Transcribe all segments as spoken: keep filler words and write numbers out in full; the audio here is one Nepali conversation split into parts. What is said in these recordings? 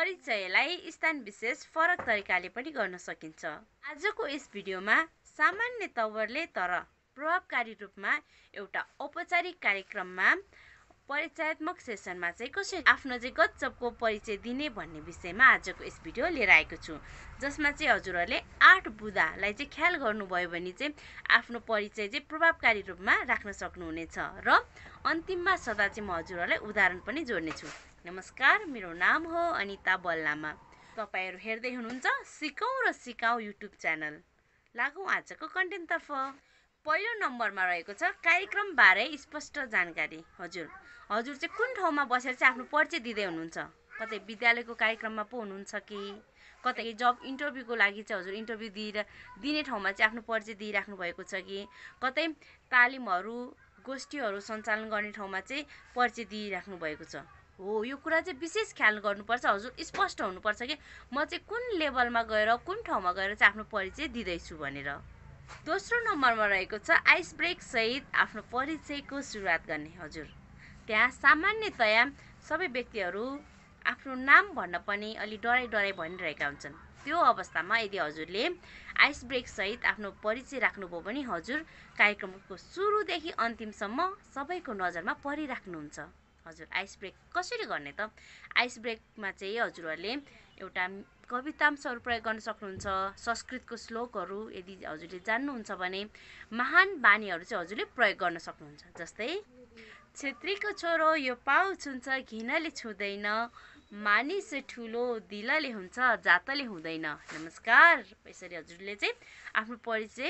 परिचयलाई स्थान विशेष फरक तरिकाले पनि गर्न सकिन्छ। आजको यस भिडियोमा सामान्य तवरले तर प्रभावकारी रूपमा एउटा औपचारिक कार्यक्रममा परिचयात्मक सेसनमा चाहिँ कसरी आफ्नो चाहिँ गजबको परिचय दिने भन्ने विषयमा आजको यस भिडियो लिएर आएको छु, जसमा चाहिँ हजुरहरूले आठ बुँदालाई चाहिँ ख्याल गर्नुभयो भने चाहिँ आफ्नो परिचय चाहिँ प्रभावकारी रूपमा राख्न सक्नुहुनेछ। र अन्तिममा सदा चाहिँ म हजुरहरूलाई उदाहरण पनि जोड्नेछु। नमस्कार, मेरो नाम हो अनिता बल्लामा। तपाईहरु हेर्दै हुनुहुन्छ सिकौं र सिकाऊ युट्युब च्यानल। लागौं आजको कन्टेन्टतर्फ। पहिलो नम्बरमा रहेको छ कार्यक्रम बारे स्पष्ट जानकारी। हजुर हजुर चाहिँ कुन ठाउँमा बसेर चाहिँ आफ्नो परिचय दिँदै हुनुहुन्छ? कतै विद्यालयको कार्यक्रममा पो हुनुहुन्छ कि कतै जब इन्टरभ्यूको लागि चाहिँ हजुर इन्टरभ्यू दिएर दिने ठाउँमा चाहिँ आफ्नो परिचय दिइराख्नु भएको छ कि कतै तालिमहरू गोष्ठीहरू सञ्चालन गर्ने ठाउँमा चाहिँ परिचय दिइराख्नु भएको छ? हो, यो कुरा चाहिँ विशेष ख्याल गर्नुपर्छ। हजुर स्पष्ट हुनुपर्छ कि म चाहिँ कुन लेभलमा गएर कुन ठाउँमा गएर चाहिँ आफ्नो परिचय दिँदैछु भनेर। दोस्रो नम्बरमा रहेको छ आइस ब्रेक सहित आफ्नो परिचयको सुरुवात गर्ने। हजुर त्यहाँ सामान्यतया सबै व्यक्तिहरू आफ्नो नाम भन्न पनि अलि डराइ डराइ भनिरहेका हुन्छन्। त्यो अवस्थामा यदि हजुरले आइस ब्रेक सहित आफ्नो परिचय राख्नुभयो भने हजुर कार्यक्रमको सुरुदेखि अन्तिमसम्म सबैको नजरमा परिराख्नुहुन्छ। हजुर आइस ब्रेक कसरी गर्ने त? आइस ब्रेकमा चाहिँ हजुरहरूले एउटा कवितांशहरू प्रयोग गर्न सक्नुहुन्छ। संस्कृतको श्लोकहरू यदि हजुरले जान्नुहुन्छ भने महान बानीहरू चाहिँ हजुरले प्रयोग गर्न सक्नुहुन्छ। जस्तै छेत्रीको छोरो यो पाउ छुन्छ घिनले छुँदैन, मानिस ठुलो दिलले हुन्छ जातले हुँदैन। नमस्कार, यसरी हजुरले चाहिँ आफ्नो परिचय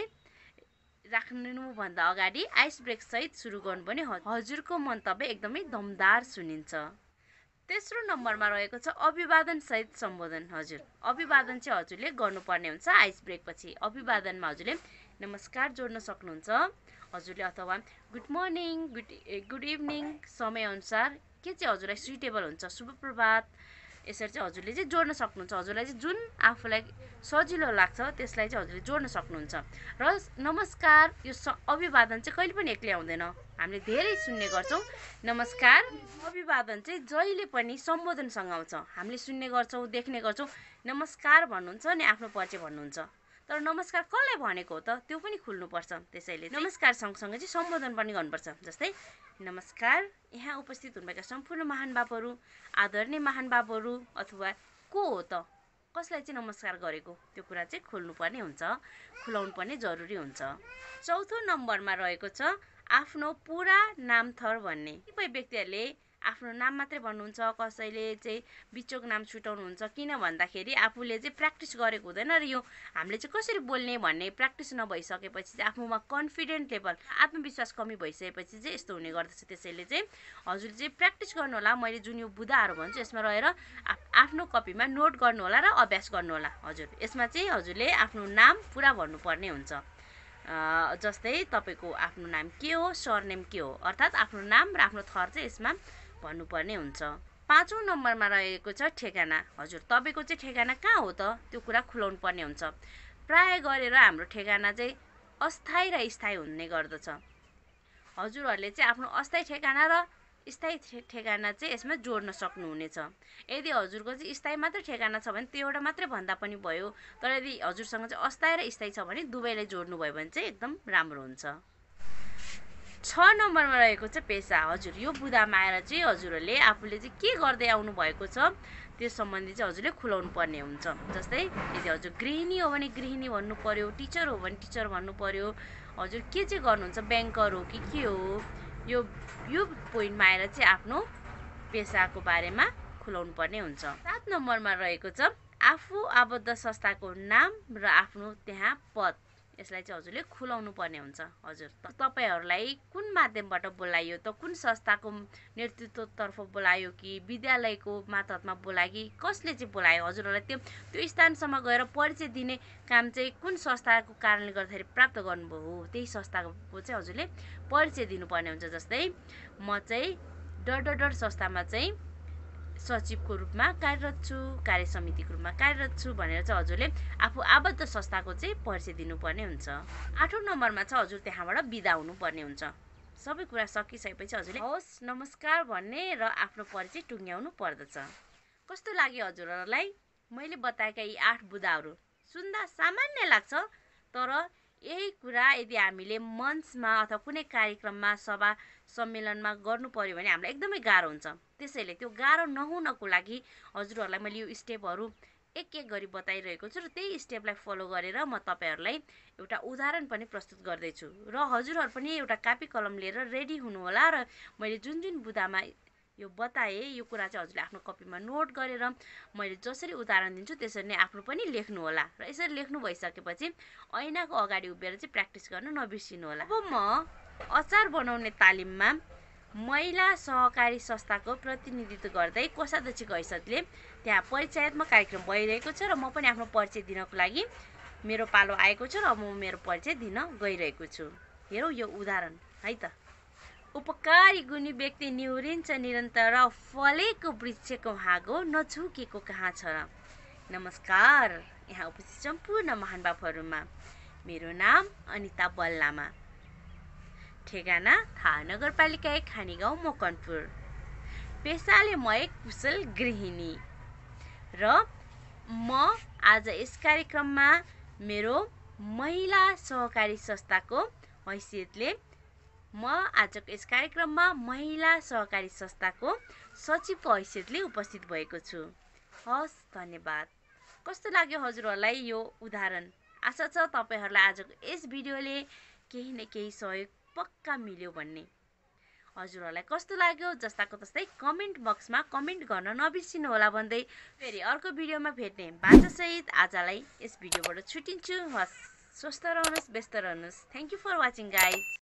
राख्नुभन्दा अगाडि आइस ब्रेक सहित सुरु गर्नु पनि हजुरको मन्तव्य एकदमै दमदार सुनिन्छ। तेस्रो नम्बरमा रहेको छ अभिवादन सहित सम्बोधन। हजुर अभिवादन चाहिँ हजुरले गर्नुपर्ने हुन्छ आइस ब्रेक पछि। अभिवादनमा हजुरले नमस्कार जोड्न सक्नुहुन्छ हजुरले, अथवा good morning, good good evening समयअनुसार के चाहिँ हजुरलाई सुइटेबल हुन्छ, शुभ प्रभात, यसरी चाहिँ हजुरले चाहिँ जोड्न सक्नुहुन्छ। हजुरलाई चाहिँ जुन आफूलाई सजिलो लाग्छ त्यसलाई चाहिँ हजुरले जोड्न सक्नुहुन्छ। र नमस्कार यो अभिवादन चाहिँ कहिले पनि एक्लै आउँदैन, हामीले धेरै सुन्ने गर्छौँ। नमस्कार अभिवादन चाहिँ जहिले पनि सम्बोधनसँग आउँछ। हामीले सुन्ने गर्छौँ, देख्ने गर्छौँ, नमस्कार भन्नुहुन्छ अनि आफ्नो परिचय भन्नुहुन्छ। तर नमस्कार कसलाई भनेको हो त त्यो पनि खुल्नुपर्छ। त्यसैले नमस्कार सँगसँगै चाहिँ सम्बोधन पनि गर्नुपर्छ। जस्तै नमस्कार यहाँ उपस्थित हुनुभएका सम्पूर्ण महानुभावहरू, आदरणीय महानुभावहरू, अथवा को हो त, कसलाई चाहिँ नमस्कार गरेको, त्यो कुरा चाहिँ खोल्नुपर्ने हुन्छ, खुलाउनु पर्ने जरुरी हुन्छ। चौथो नम्बरमा रहेको छ आफ्नो पुरा नाम थर भन्ने। कतिपय व्यक्तिहरूले आफ्नो नाम मात्रै भन्नुहुन्छ, कसैले चाहिँ बिचोक नाम छुटाउनुहुन्छ। किन भन्दाखेरि आफूले चाहिँ प्र्याक्टिस गरेको हुँदैन र यो हामीले चाहिँ कसरी बोल्ने भन्ने प्र्याक्टिस नभइसकेपछि चाहिँ आफूमा कन्फिडेन्ट लेभल आत्मविश्वास कमी भइसकेपछि चाहिँ यस्तो हुने गर्दछ। त्यसैले चाहिँ हजुरले चाहिँ प्र्याक्टिस गर्नु होला। मैले जुन यो बुदाहरू भन्छु यसमा रहेर आफ्नो कपीमा नोट गर्नु होला र अभ्यास गर्नु होला। हजुर यसमा चाहिँ हजुरले आफ्नो नाम पुरा भन्नुपर्ने हुन्छ। जस्तै तपाईँको आफ्नो नाम के हो, सरनेम के हो, अर्थात् आफ्नो नाम र आफ्नो थर चाहिँ यसमा भन्नुपर्ने हुन्छ। पाँचौँ नम्बरमा रहेको छ ठेगाना। हजुर तपाईँको चाहिँ ठेगाना कहाँ हो त त्यो कुरा खुलाउनु पर्ने हुन्छ। प्राय गरेर हाम्रो ठेगाना चाहिँ अस्थायी र स्थायी हुने गर्दछ। हजुरहरूले चाहिँ आफ्नो अस्थायी ठेगाना र स्थायी ठेगाना चाहिँ यसमा जोड्न सक्नुहुनेछ। यदि हजुरको चाहिँ स्थायी मात्रै ठेगाना छ भने त्यो एउटा मात्रै भन्दा पनि भयो। तर यदि हजुरसँग चाहिँ अस्थायी र स्थायी छ भने दुवैलाई जोड्नु भयो भने चाहिँ एकदम राम्रो हुन्छ। छ नम्बरमा रहेको छ पेसा। हजुर यो बुदामा आएर चाहिँ हजुरहरूले आफूले चाहिँ के गर्दै आउनु भएको छ त्यस सम्बन्धी चाहिँ हजुरले खुलाउनु पर्ने हुन्छ। जस्तै यदि हजुर गृहिणी हो भने गृहिणी भन्नु पर्यो, टिचर हो भने टिचर भन्नु पर्यो। हजुर के चाहिँ गर्नुहुन्छ, ब्याङ्कर हो कि के हो, यो यो पोइन्टमा आएर चाहिँ आफ्नो पेसाको बारेमा खुलाउनु पर्ने हुन्छ। सात नम्बरमा रहेको छ आफू आबद्ध संस्थाको नाम र आफ्नो त्यहाँ पद। यसलाई चाहिँ हजुरले खुलाउनु पर्ने हुन्छ। हजुर तपाईँहरूलाई कुन माध्यमबाट बोलाइयो त, कुन संस्थाको नेतृत्वतर्फ बोलायो कि विद्यालयको मातहतमा बोलायो कि कसले चाहिँ बोलायो, हजुरहरूलाई त्यो त्यो स्थानसम्म गएर परिचय दिने काम चाहिँ कुन संस्थाको कारणले गर्दाखेरि प्राप्त गर्नुभयो हो त्यही संस्थाको चाहिँ हजुरले परिचय दिनुपर्ने हुन्छ। जस्तै म चाहिँ डर डर डर संस्थामा चाहिँ सचिवको रूपमा कार्यरत छु, कार्य समितिको रूपमा कार्यरत छु भनेर चाहिँ हजुरले आफू आबद्ध संस्थाको चाहिँ परिचय दिनुपर्ने हुन्छ। आठौँ नम्बरमा छ हजुर त्यहाँबाट बिदा हुनुपर्ने हुन्छ। सबै कुरा सकिसकेपछि हजुरले हवस् नमस्कार भन्ने र आफ्नो परिचय टुङ्ग्याउनु पर्दछ। कस्तो लाग्यो हजुरहरूलाई? मैले बताएका यी आठ बुदाहरू सुन्दा सामान्य लाग्छ, तर यही कुरा यदि हामीले मञ्चमा अथवा कुनै कार्यक्रममा सभा सम्मेलनमा गर्नु पर्यो भने हामीलाई एकदमै गाह्रो हुन्छ। त्यसैले त्यो गाह्रो नहुनको लागि हजुरहरूलाई मैले यो स्टेपहरू एक एक गरी बताइरहेको छु र त्यही स्टेपलाई फलो गरेर म तपाईँहरूलाई एउटा उदाहरण पनि प्रस्तुत गर्दैछु र हजुरहरू पनि एउटा कापी कलम लिएर रेडी हुनुहोला र मैले जुन जुन बुदामा यो बताएँ यो कुरा चाहिँ हजुरले आफ्नो कपीमा नोट गरेर मैले जसरी उदाहरण दिन्छु त्यसरी नै आफ्नो पनि लेख्नुहोला र यसरी लेख्नु भइसकेपछि ऐनाको अगाडि उभिएर चाहिँ प्र्याक्टिस गर्न नबिर्सिनुहोला। अब म अचार बनाउने तालिममा महिला सहकारी संस्थाको प्रतिनिधित्व गर्दै कोषाध्यक्षको हैसियतले त्यहाँ परिचयात्मक कार्यक्रम भइरहेको छ र म पनि आफ्नो परिचय दिनको लागि मेरो पालो आएको छ र अब म मेरो परिचय दिन गइरहेको छु। हेरौँ यो उदाहरण है त। उपकारी गुणी व्यक्ति निहुरिन्छ निरन्तर, फलेको वृक्षको हाँगो नझुकेको कहाँ छ र। नमस्कार यहाँ उपस्थित सम्पूर्ण महानुभावहरूमा, मेरो नाम अनिता बल्लामा, ठेगाना थाहा नगरपालिका एक खानीगाउँ मकनपुर। पेसाले म एक कुशल गृहिणी र म आज यस कार्यक्रममा मेरो महिला सहकारी संस्थाको हैसियतले म आजको यस कार्यक्रममा महिला सहकारी संस्थाको सचिवको हैसियतले उपस्थित भएको छु। हस्, धन्यवाद। कस्तो लाग्यो हजुरहरूलाई यो उदाहरण? आशा छ तपाईँहरूलाई आजको यस भिडियोले केही न केही सहयोग पक्का मिल्यो भन्ने। हजुरहरूलाई कस्तो लाग्यो जस्ताको तस्तै कमेन्ट बक्समा कमेन्ट गर्न नबिर्सिनु होला भन्दै फेरि अर्को भिडियोमा भेट्ने बाचासहित आजलाई यस भिडियोबाट छुटिन्छु। हस्, स्वस्थ रहनुहोस्, व्यस्त रहनुहोस्। Thank you for watching guys.